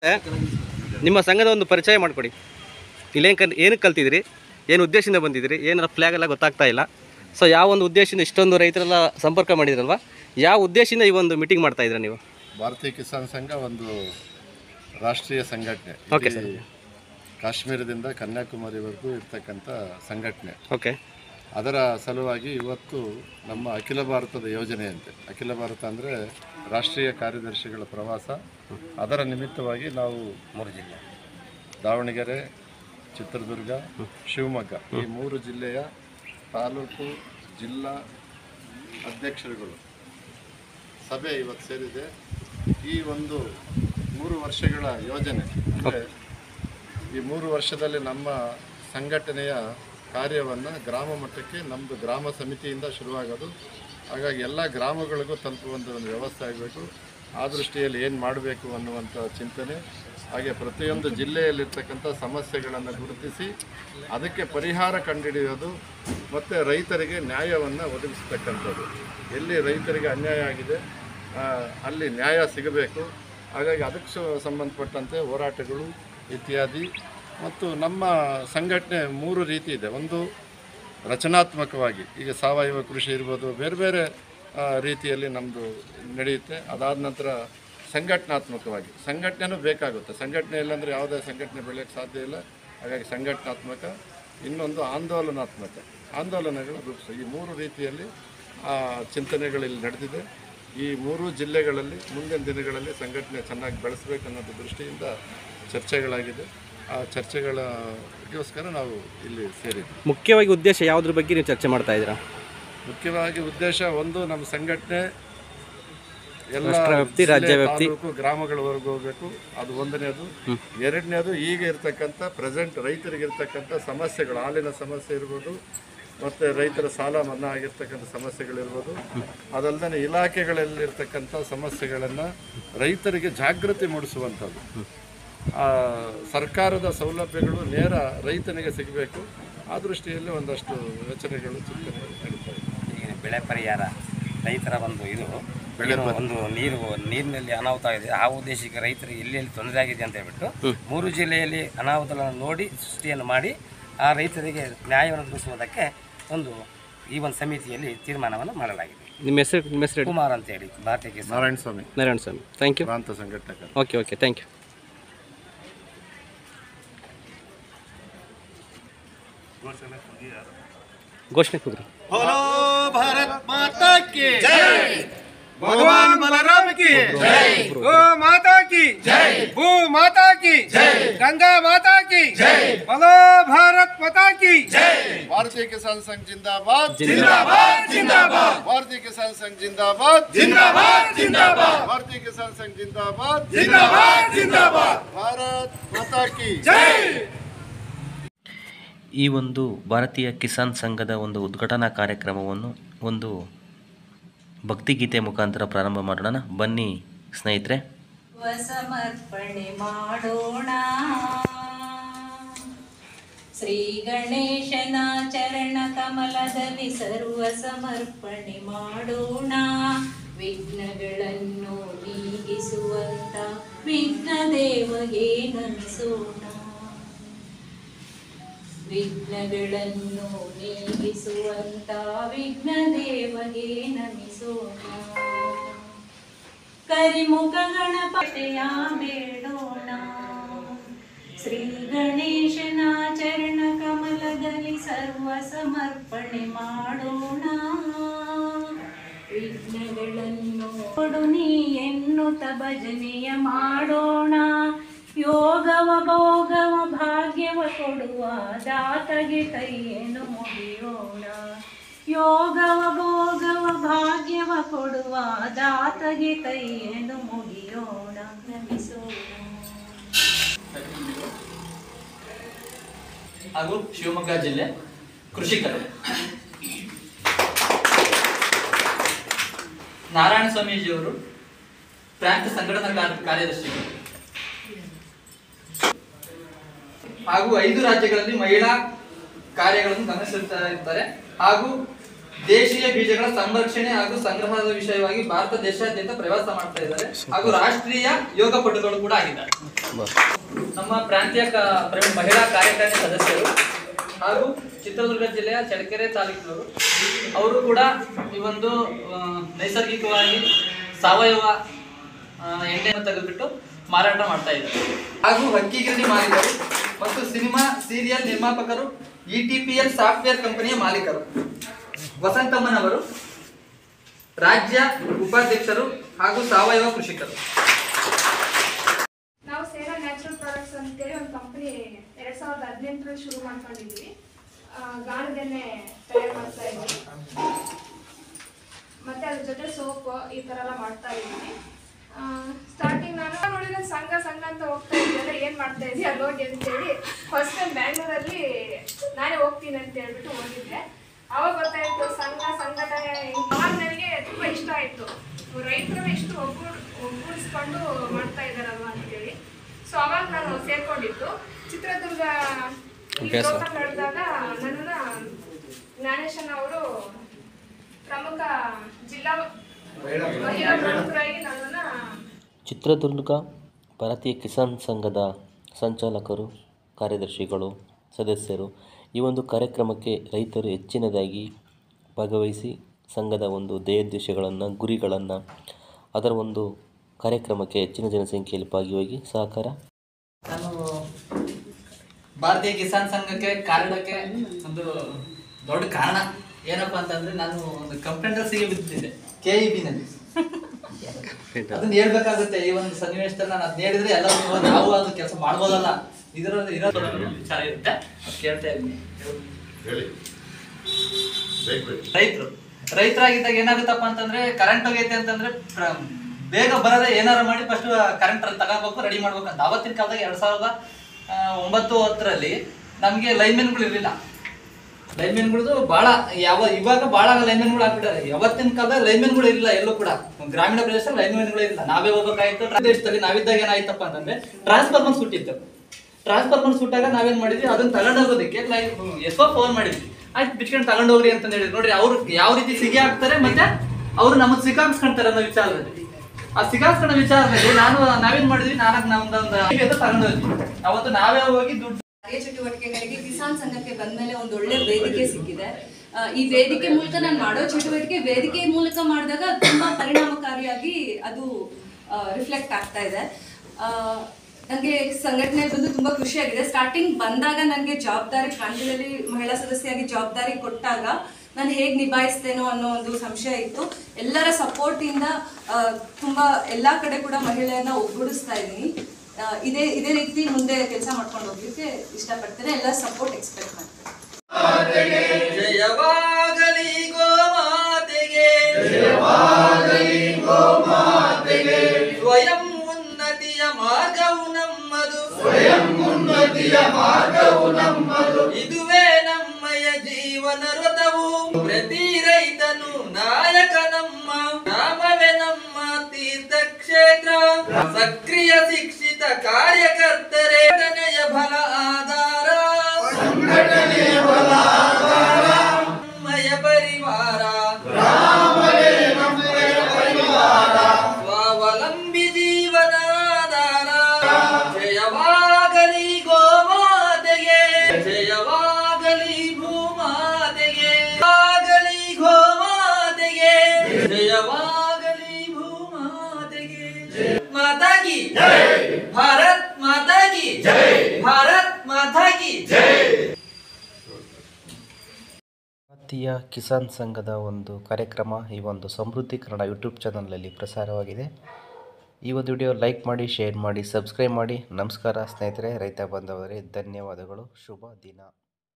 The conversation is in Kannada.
ನಿಮ್ಮ ಸಂಘದ ಒಂದು ಪರಿಚಯ ಮಾಡಿಕೊಡಿ. ಏನಕ್ಕೆ ಕಲ್ತಿದ್ರಿ, ಏನು ಉದ್ದೇಶದಿಂದ ಬಂದಿದ್ರಿ, ಏನಾರ ಫ್ಲ್ಯಾಗ್ ಎಲ್ಲ ಗೊತ್ತಾಗ್ತಾ ಇಲ್ಲ. ಸೊ ಯಾವ ಒಂದು ಉದ್ದೇಶದಿಂದ ಇಷ್ಟೊಂದು ರೈತರೆಲ್ಲ ಸಂಪರ್ಕ ಮಾಡಿದ್ರಲ್ವ, ಯಾವ ಉದ್ದೇಶದಿಂದ ಈ ಒಂದು ಮೀಟಿಂಗ್ ಮಾಡ್ತಾ ಇದ್ದೀರಾ ನೀವು? ಭಾರತೀಯ ಕಿಸಾನ್ ಸಂಘ ಒಂದು ರಾಷ್ಟ್ರೀಯ ಸಂಘಟನೆ. Okay sir. ಕಾಶ್ಮೀರದಿಂದ ಕನ್ಯಾಕುಮಾರಿವರೆಗೂ ಇರ್ತಕ್ಕಂಥ ಸಂಘಟನೆ. ಓಕೆ. ಅದರ ಸಲುವಾಗಿ ಇವತ್ತು ನಮ್ಮ ಅಖಿಲ ಭಾರತದ ಯೋಜನೆಯಂತೆ, ಅಖಿಲ ಭಾರತ ಅಂದರೆ ರಾಷ್ಟ್ರೀಯ ಕಾರ್ಯದರ್ಶಿಗಳ ಪ್ರವಾಸ, ಅದರ ನಿಮಿತ್ತವಾಗಿ ನಾವು 3 ಜಿಲ್ಲೆ ದಾವಣಗೆರೆ, ಚಿತ್ರದುರ್ಗ, ಶಿವಮೊಗ್ಗ ಈ 3 ಜಿಲ್ಲೆಯ ತಾಲೂಕು ಜಿಲ್ಲಾ ಅಧ್ಯಕ್ಷರುಗಳು ಸಭೆ ಇವತ್ತು ಸೇರಿದೆ. ಈ ಒಂದು 3 ವರ್ಷಗಳ ಯೋಜನೆ ಅಂದರೆ ಈ 3 ವರ್ಷದಲ್ಲಿ ನಮ್ಮ ಸಂಘಟನೆಯ ಕಾರ್ಯವನ್ನು ಗ್ರಾಮ ಮಟ್ಟಕ್ಕೆ ನಮ್ಮದು ಗ್ರಾಮ ಸಮಿತಿಯಿಂದ ಶುರುವಾಗೋದು. ಹಾಗಾಗಿ ಎಲ್ಲ ಗ್ರಾಮಗಳಿಗೂ ತಲುಪುವಂಥ ಒಂದು ವ್ಯವಸ್ಥೆ ಆಗಬೇಕು. ಆ ದೃಷ್ಟಿಯಲ್ಲಿ ಏನು ಮಾಡಬೇಕು ಅನ್ನುವಂಥ ಚಿಂತನೆ, ಹಾಗೆ ಪ್ರತಿಯೊಂದು ಜಿಲ್ಲೆಯಲ್ಲಿರ್ತಕ್ಕಂಥ ಸಮಸ್ಯೆಗಳನ್ನು ಗುರುತಿಸಿ ಅದಕ್ಕೆ ಪರಿಹಾರ ಕಂಡುಹಿಡಿಯೋದು ಮತ್ತು ರೈತರಿಗೆ ನ್ಯಾಯವನ್ನು ಒದಗಿಸ್ತಕ್ಕಂಥದ್ದು. ಎಲ್ಲಿ ರೈತರಿಗೆ ಅನ್ಯಾಯ ಆಗಿದೆ ಅಲ್ಲಿ ನ್ಯಾಯ ಸಿಗಬೇಕು. ಹಾಗಾಗಿ ಅದಕ್ಕೆ ಸಂಬಂಧಪಟ್ಟಂತೆ ಹೋರಾಟಗಳು ಇತ್ಯಾದಿ. ಮತ್ತು ನಮ್ಮ ಸಂಘಟನೆ 3 ರೀತಿ ಇದೆ. ಒಂದು ರಚನಾತ್ಮಕವಾಗಿ, ಈಗ ಸಾವಯವ ಕೃಷಿ ಇರ್ಬೋದು, ಬೇರೆ ಬೇರೆ ರೀತಿಯಲ್ಲಿ ನಮ್ಮದು ನಡೆಯುತ್ತೆ. ಅದಾದ ನಂತರ ಸಂಘಟನಾತ್ಮಕವಾಗಿ, ಸಂಘಟನೆನೂ ಬೇಕಾಗುತ್ತೆ. ಸಂಘಟನೆ ಇಲ್ಲಾಂದರೆ ಯಾವುದೇ ಸಂಘಟನೆ ಬೆಳೆಯೋಕ್ಕೆ ಸಾಧ್ಯ ಇಲ್ಲ. ಹಾಗಾಗಿ ಸಂಘಟನಾತ್ಮಕ, ಇನ್ನೊಂದು ಆಂದೋಲನಾತ್ಮಕ, ಆಂದೋಲನಗಳ ರೂಪಿಸ, ಈ 3 ರೀತಿಯಲ್ಲಿ ಚಿಂತನೆಗಳಲ್ಲಿ ನಡೆದಿದೆ. ಈ 3 ಜಿಲ್ಲೆಗಳಲ್ಲಿ ಮುಂದಿನ ದಿನಗಳಲ್ಲಿ ಸಂಘಟನೆ ಚೆನ್ನಾಗಿ ಬೆಳೆಸಬೇಕು ಅನ್ನೋದು ದೃಷ್ಟಿಯಿಂದ ಚರ್ಚೆಗಳಾಗಿದೆ. ಆ ಚರ್ಚೆಗಳಿಗೋಸ್ಕರ ನಾವು ಇಲ್ಲಿ ಸೇರಿದ್ವಿ. ಮುಖ್ಯವಾಗಿ ಉದ್ದೇಶ ಯಾವುದ್ರ ಬಗ್ಗೆ ನೀವು ಚರ್ಚೆ ಮಾಡ್ತಾ ಇದ್ದೀರಾ? ಮುಖ್ಯವಾಗಿ ಉದ್ದೇಶ ಒಂದು, ನಮ್ಮ ಸಂಘಟನೆ ಎಲ್ಲ ರಾಜ್ಯ ವ್ಯಾಪ್ತಿ ಗ್ರಾಮಗಳವರೆಗೂ ಹೋಗಬೇಕು, ಅದು ಒಂದನೇದು. ಎರಡನೇದು, ಈಗ ಇರ್ತಕ್ಕಂಥ ಪ್ರೆಸೆಂಟ್ ರೈತರಿಗಿರ್ತಕ್ಕಂಥ ಸಮಸ್ಯೆಗಳು, ಹಾಲಿನ ಸಮಸ್ಯೆ ಇರ್ಬೋದು, ಮತ್ತು ರೈತರ ಸಾಲ ಮನ್ನಾ ಆಗಿರ್ತಕ್ಕಂಥ ಸಮಸ್ಯೆಗಳಿರ್ಬೋದು, ಅದಲ್ಲದೆ ಇಲಾಖೆಗಳಲ್ಲಿರ್ತಕ್ಕಂಥ ಸಮಸ್ಯೆಗಳನ್ನು ರೈತರಿಗೆ ಜಾಗೃತಿ ಮೂಡಿಸುವಂಥದ್ದು. ಸರ್ಕಾರದ ಸೌಲಭ್ಯಗಳು ನೇರ ರೈತನಿಗೆ ಸಿಗಬೇಕು. ಆ ದೃಷ್ಟಿಯಲ್ಲಿ ಒಂದಷ್ಟು ಯೋಚನೆಗಳು, ಚಿಂತನೆಗಳು ನಡೀತಾ ಇದೆ. ಈಗ ಬೆಳೆ ಪರಿಹಾರ, ರೈತರ ಒಂದು ಇದು ಒಂದು ನೀರಿನಲ್ಲಿ ಅನಾಹುತ ಆಗಿದೆ, ಆ ಉದ್ದೇಶಕ್ಕೆ ರೈತರಿಗೆ ಎಲ್ಲೆಲ್ಲಿ ತೊಂದರೆ ಆಗಿದೆ ಅಂತ ಹೇಳ್ಬಿಟ್ಟು 3 ಜಿಲ್ಲೆಯಲ್ಲಿ ಅನಾಹುತಗಳನ್ನು ನೋಡಿ ಸೃಷ್ಟಿಯನ್ನು ಮಾಡಿ ಆ ರೈತರಿಗೆ ನ್ಯಾಯವನ್ನು ಒದಗಿಸುವುದಕ್ಕೆ ಈ ಒಂದು ಸಮಿತಿಯಲ್ಲಿ ತೀರ್ಮಾನವನ್ನು ಮಾಡಲಾಗಿದೆ. ನಿಮ್ಮ ಹೆಸರು? ಕುಮಾರ್ ಅಂತ ಹೇಳಿ, ಭಾರತೀಯ ಕಿಸಾನ್. ನಾರಾಯಣ ಸ್ವಾಮಿ. Thank you. ಪ್ರಾಂತ ಸಂಘಟಕ. Okay, thank you. घोषणा खुदरी। बोलो भारत माता की जय, भगवान बलराम की जय, गो माता की जय, भू माता की जय, गंगा माता की जय, बोलो भारत माता की जय। भारतीय किसान संघ जिंदाबाद, जिंदाबाद जिंदाबाद। भारतीय किसान संघ जिंदाबाद, जिंदाबाद जिंदाबाद। भारतीय किसान संघ जिंदाबाद, जिंदाबाद जिंदाबाद। भारत माता की जय। ಈ ಒಂದು ಭಾರತೀಯ ಕಿಸಾನ್ ಸಂಘದ ಒಂದು ಉದ್ಘಾಟನಾ ಕಾರ್ಯಕ್ರಮವನ್ನು ಒಂದು ಭಕ್ತಿಗೀತೆ ಮುಖಾಂತರ ಪ್ರಾರಂಭ ಮಾಡೋಣ. ಬನ್ನಿ ಸ್ನೇಹಿತರೆ. ಸಮರ್ಪಣೆ ಮಾಡೋಣ, ಶ್ರೀ ಗಣೇಶನ ಚರಣ ಕಮಲದಲ್ಲಿ ಸರ್ವ ಸಮರ್ಪಣೆ ಮಾಡೋಣ. ವಿಘ್ನಗಳನ್ನು ನೀಗಿಸುವಂತ ವಿಘ್ನ ದೇವಗೆ ನಮಿಸೋಣ, ವಿಘ್ನಗಳನ್ನು ನೀಗಿಸುವಂತ ವಿಘ್ನ ದೇವಗೆ ನಮಿಸೋಣ. ಕರಿಮುಖ ಗಣಪತಿಯ ಬೇಡೋಣ, ಶ್ರೀ ಗಣೇಶನ ಚರಣ ಕಮಲದಲ್ಲಿ ಸರ್ವ ಸಮರ್ಪಣೆ ಮಾಡೋಣ. ವಿಘ್ನಗಳನ್ನು ಕೊಡು ನೀ ಎನ್ನುತ್ತ ಭಜನೆಯ ಮಾಡೋಣ. ಯೋಗವ ಭೋಗವ ಭಾಗ್ಯವ ಕೊಡುವ ದಾತಗೆ ಕೈಯನ್ನು ಮುಗಿಯೋಣ. ಯೋಗವ ಭೋಗವ ಭಾಗ್ಯವ ಕೊಡುವ ದಾತಗೆ ಕೈಯನ್ನು ಮುಗಿಯೋಣ, ನಮಿಸೋಣ. ಹಾಗೂ ಶಿವಮೊಗ್ಗ ಜಿಲ್ಲೆ ಕೃಷಿಕರು ನಾರಾಯಣ ಸ್ವಾಮೀಜಿಯವರು ಪ್ರಾಂತ ಸಂಘಟನಾ ಕಾರ್ಯದರ್ಶಿಗಳು ಹಾಗೂ 5 ರಾಜ್ಯಗಳಲ್ಲಿ ಮಹಿಳಾ ಕಾರ್ಯಗಳನ್ನು ಗಮನಿಸುತ್ತಾ ಇರ್ತಾರೆ. ಹಾಗೂ ದೇಶೀಯ ಬೀಜಗಳ ಸಂರಕ್ಷಣೆ ಹಾಗೂ ಸಂಗ್ರಹದ ವಿಷಯವಾಗಿ ಭಾರತ ದೇಶಾದ್ಯಂತ ಪ್ರವಾಸ ಮಾಡ್ತಾ ಇದ್ದಾರೆ ಹಾಗೂ ರಾಷ್ಟ್ರೀಯ ಯೋಗ ಪಟುಗಳು ಕೂಡ ಆಗಿದ್ದಾರೆ. ನಮ್ಮ ಪ್ರಾಂತೀಯ ಮಹಿಳಾ ಕಾರ್ಯಕಾರಿಣಿ ಸದಸ್ಯರು ಹಾಗೂ ಚಿತ್ರದುರ್ಗ ಜಿಲ್ಲೆಯ ಚಳ್ಳಕೆರೆ ತಾಲೂಕಿನವರು ಅವರು ಕೂಡ ಈ ಒಂದು ನೈಸರ್ಗಿಕವಾಗಿ ಸಾವಯವ ಎಣ್ಣೆಯನ್ನು ತೆಗೆದುಬಿಟ್ಟು ಮಾರಾಟ ಮಾಡ್ತಾ ಇದ್ದಾರೆ. ಹಾಗೂ ಹಕ್ಕಿಗಿರಣಿ ಮಾಲೀಕರು ಮತ್ತು ಸಿನಿಮಾ ಸೀರಿಯಲ್ ನಿರ್ಮಾಪಕರು ETPL ಸಾಫ್ಟ್ವೇರ್ ಕಂಪನಿಯ ಮಾಲೀಕರು. ವಸಂತಮ್ಮನವರು ರಾಜ್ಯ ಉಪಾಧ್ಯಕ್ಷರು ಹಾಗೂ ಸಾವಯವ ಕೃಷಿಕರು. ನಾವು ಸೇನಾ ನ್ಯಾಚುರಲ್ ಪ್ರಾಡಕ್ಟ್ಸ್ ಅಂತೇಳಿ ಒಂದು ಕಂಪನಿ 2018ರಲ್ಲಿ ಶುರು ಮಾಡ್ಕೊಂಡಿದ್ವಿ. ಗಾಣದೆಣ್ಣೆ ತಯಾರು ಮಾಡ್ತಾ ಇದ್ವಿ, ಮತ್ತೆ ಅದ್ರ ಜೊತೆ ಸೋಪ್ ಈ ಥರ ಎಲ್ಲ ಮಾಡ್ತಾ ಇದ್ವಿ. ಸ್ಟಾರ್ಟಿಂಗ್ ನಾನು ನೋಡಿದ್ರೆ ಸಂಘ ಅಂತ ಹೋಗ್ತಾ ಇದ್ದೀಯಲ್ಲ, ಏನು ಮಾಡ್ತಾ ಇದೀಯ ಅಲ್ಲಿ ಹೋಗಿ ಅಂತೇಳಿ ಫಸ್ಟ್ ಟೈಮ್ ಬ್ಯಾಂಗ್ಳೂರಲ್ಲಿ ನಾನೇ ಹೋಗ್ತೀನಿ ಅಂತ ಹೇಳ್ಬಿಟ್ಟು ಹೋಗಿದ್ದೆ. ಅವಾಗ ಗೊತ್ತಾಯಿತು ಸಂಘಟನೆ. ಅವಾಗ ನನಗೆ ತುಂಬ ಇಷ್ಟ ಆಯಿತು, ರೈತರನ್ನ ಎಷ್ಟು ಒಗ್ಗೂಡಿಸ್ಕೊಂಡು ಮಾಡ್ತಾ ಇದ್ದಾರಲ್ವ ಅಂತೇಳಿ. ಸೊ ಅವಾಗ ನಾನು ಸೇರ್ಕೊಂಡಿದ್ದು ಚಿತ್ರದುರ್ಗ ಲೋಕಲ್ ನಡೆದಾಗ ನನ್ನನ್ನು ಜ್ಞಾನೇಶನ್ ಅವರು ಪ್ರಮುಖ ಜಿಲ್ಲಾ ಮಹಿಳಾ ಪ್ರಮುಖರಾಗಿ ನನ್ನನ್ನು ಚಿತ್ರದುರ್ಗ ಭಾರತೀಯ ಕಿಸಾನ್ ಸಂಘದ ಸಂಚಾಲಕರು, ಕಾರ್ಯದರ್ಶಿಗಳು, ಸದಸ್ಯರು ಈ ಒಂದು ಕಾರ್ಯಕ್ರಮಕ್ಕೆ ರೈತರು ಹೆಚ್ಚಿನದಾಗಿ ಭಾಗವಹಿಸಿ ಸಂಘದ ಒಂದು ಧ್ಯೇಯೋದ್ದೇಶಗಳನ್ನು, ಗುರಿಗಳನ್ನು, ಅದರ ಒಂದು ಕಾರ್ಯಕ್ರಮಕ್ಕೆ ಹೆಚ್ಚಿನ ಜನಸಂಖ್ಯೆಯಲ್ಲಿ ಭಾಗಿಯಾಗಿ ಸಹಕಾರ. ನಾನು ಭಾರತೀಯ ಕಿಸಾನ್ ಸಂಘಕ್ಕೆ ಕಾರಣಕ್ಕೆ ಒಂದು ದೊಡ್ಡ ಕಾರಣ ಏನಪ್ಪಾ ಅಂತಂದ್ರೆ, ನಾನು ಒಂದು ಕಂಪ್ಲೇಂಟರ್ಸಿಗೆ ಬಿದ್ದಿದ್ದೆ KEB-ನಲ್ಲಿ. ಅದನ್ನ ಹೇಳ್ಬೇಕಾಗುತ್ತೆ ಈ ಒಂದು ಸನ್ನಿವೇಶದಲ್ಲಿ. ನಾನು ಅದನ್ನ ಹೇಳಿದ್ರೆ ಎಲ್ಲರೂ ನಾವು ಅದು ಕೆಲಸ ಮಾಡ್ಬೋದಲ್ಲ, ಇದರಲ್ಲಿ ಇರೋದು ವಿಚಾರ ಇರುತ್ತೆ. ಕೇಳ್ತಾ ಇದ್ದೀನಿ. ರೈತರಾಗಿದ್ದಾಗ ಏನಾಗುತ್ತಪ್ಪ ಅಂತಂದ್ರೆ, ಕರೆಂಟ್ ಹೋಗೈತೆ ಅಂತಂದ್ರೆ ಬೇಗ ಬರದೆ ಏನಾರು ಮಾಡಿ ಫಸ್ಟ್ ಕರೆಂಟ್ ತಗೋಬೇಕು, ರೆಡಿ ಮಾಡ್ಬೇಕು ಅಂತ. ಅವತ್ತಿನ ಕಾಲದಾಗ 2009-10ರಲ್ಲಿ ನಮಗೆ ಲೈನ್ಮೆನ್ಗಳು ಇರಲಿಲ್ಲ. ಲೈನ್ಮೆನ್ಗಳದ್ದು ಭಾಳ ಇವಾಗ ಭಾಳ ಲೈನ್ಮೆನ್ಗಳು ಆಗ್ಬಿಟ್ಟಾರೆ. ಯಾವತ್ತಿನ ಕಾಲದಾಗ ಲೈನ್ಮೆನ್ಗಳು ಇರಲಿಲ್ಲ ಎಲ್ಲೂ ಕೂಡ. ಗ್ರಾಮೀಣ ಪ್ರದೇಶದಲ್ಲಿ ಲೈನ್ಮೆನ್ಗಳು ಇರಲಿಲ್ಲ, ನಾವೇ ಹೋಗ್ಬೇಕಾಯ್ತು. ದೇಶದಲ್ಲಿ ನಾವಿದ್ದಾಗ ಏನಾಯ್ತಪ್ಪ ಅಂತಂದ್ರೆ, ಟ್ರಾನ್ಸ್ಫಾರ್ಮರ್ ಸುಟ್ಟಿತ್ತು. ಟ್ರಾನ್ಸ್ಫಾರ್ಮರ್ ಸುಟ್ಟಾಗ ನಾವೇನ್ ಮಾಡಿದ್ವಿ, ಅದನ್ನ ತಗೊಂಡೋಗೋದಕ್ಕೆ ಎಷ್ಟೋ ಫೋನ್ ಮಾಡಿದ್ವಿ. ಆಯ್ತು ಬಿಚ್ಕೊಂಡು ತಗೊಂಡೋಗ್ರಿ ಅಂತ ಹೇಳಿದ್ರು. ನೋಡ್ರಿ ಅವ್ರು ಯಾವ ರೀತಿ ಸಿಗಿ ಹಾಕ್ತಾರೆ, ಮತ್ತೆ ಅವ್ರು ನಮ್ಮನ್ನ ಸಿಕ್ಕಾಕ್ಸ್ಕೊಂತಾರೆ ಅನ್ನೋ ವಿಚಾರದಲ್ಲಿ. ಆ ಸಿಕ್ಕಾಕ್ಸ್ಕೊಂಡ ವಿಚಾರದಲ್ಲಿ ನಾವೇನ್ ಮಾಡಿದ್ವಿ, ತಗೊಂಡೋದ್ವಿ. ಅವತ್ತು ನಾವೇ ಹೋಗಿ ದುಡ್ಡು ಚಟುವಟಿಕೆಗಳಿಗೆ ಕಿಸಾನ್ ಸಂಘಕ್ಕೆ ಬಂದ್ಮೇಲೆ ಒಂದು ಒಳ್ಳೆ ವೇದಿಕೆ ಸಿಕ್ಕಿದೆ. ಈ ವೇದಿಕೆ ಮೂಲಕ ನಾನು ಮಾಡೋ ಚಟುವಟಿಕೆ ವೇದಿಕೆ ಮೂಲಕ ಮಾಡಿದಾಗ ತುಂಬಾ ಪರಿಣಾಮಕಾರಿಯಾಗಿ ಅದು ರಿಫ್ಲೆಕ್ಟ್ ಆಗ್ತಾ ಇದೆ. ನನಗೆ ಸಂಘಟನೆ ಬಂದು ತುಂಬಾ ಖುಷಿಯಾಗಿದೆ. ಸ್ಟಾರ್ಟಿಂಗ್ ಬಂದಾಗ ನನಗೆ ಜವಾಬ್ದಾರಿ, ಪ್ರಾಂತ್ಯದಲ್ಲಿ ಮಹಿಳಾ ಸದಸ್ಯೆಯಾಗಿ ಜವಾಬ್ದಾರಿ ಕೊಟ್ಟಾಗ ನಾನು ಹೇಗೆ ನಿಭಾಯಿಸ್ತೇನೋ ಅನ್ನೋ ಒಂದು ಸಂಶಯ ಇತ್ತು. ಎಲ್ಲರ ಸಪೋರ್ಟಿಂದ ತುಂಬಾ ಎಲ್ಲ ಕಡೆ ಕೂಡ ಮಹಿಳೆಯನ್ನ ಒಗ್ಗೂಡಿಸ್ತಾ ಇದ್ದೀನಿ. ಇದೇ ರೀತಿ ಮುಂದೆ ಕೆಲಸ ಮಾಡ್ಕೊಂಡು ಹೋಗ್ಲಿಕ್ಕೆ ಇಷ್ಟಪಡ್ತೇನೆ. ಎಲ್ಲ ಸಪೋರ್ಟ್ ಎಕ್ಸ್ಪೆಕ್ಟ್ ಮಾಡ್ತೇನೆ. ಜಯವಾಗಲಿ ಗೋಮಾತೆಗೆ, ಸ್ವಯಂ ಉನ್ನತಿಯ ಮಾರ್ಗವು ನಮ್ಮದು, ಇದುವೇ ನಮ್ಮಯ ಜೀವನ ರಥವು. ಪ್ರತಿ ರೈತನು ನಾಯಕ, ನಮ್ಮ ಗ್ರಾಮವೇ ನಮ್ಮ ತೀರ್ಥಕ್ಷೇತ್ರ. ಸಕ್ರಿಯ ಶಿಕ್ಷಿತ ಕಾರ್ಯಕರ್ತರೇ ಸಂಘಟನೆಯ ಬಲ ಆಧಾರ, ನಮ್ಮಯ ಪರಿವಾರ, ಸ್ವಾವಲಂಬಿ ಜೀವನಾಧಾರ. ಜಯವಾಗಲಿ ಗೋಮಾತೆಗೆ, ಜಯವಾಗಲಿ ಭೂಮಾತೆಗೆ, ಆಗಲಿ ಗೋಮಾತೆಗೆ, ಜಯವಾಗಲಿ ಭೂಮಾತೆಗೆ. ಮಾತಾ ಕಿ ಜೈ, ಭಾರತ್ ಮಾತಾ ಕಿ ಜೈ, ಭಾರತ್ ಮಾತಾ ಕಿ ಜೈ. ಭಾರತೀಯ ಕಿಸಾನ್ ಸಂಘದ ಒಂದು ಕಾರ್ಯಕ್ರಮ ಈ ಒಂದು ಸಮೃದ್ಧಿ ಕನ್ನಡ ಯೂಟ್ಯೂಬ್ ಚಾನಲಲ್ಲಿ ಪ್ರಸಾರವಾಗಿದೆ. ಈ ಒಂದು ವಿಡಿಯೋ ಲೈಕ್ ಮಾಡಿ, ಶೇರ್ ಮಾಡಿ, ಸಬ್ಸ್ಕ್ರೈಬ್ ಮಾಡಿ. ನಮಸ್ಕಾರ ಸ್ನೇಹಿತರೆ, ರೈತ ಬಾಂಧವರೇ, ಧನ್ಯವಾದಗಳು. ಶುಭ ದಿನ.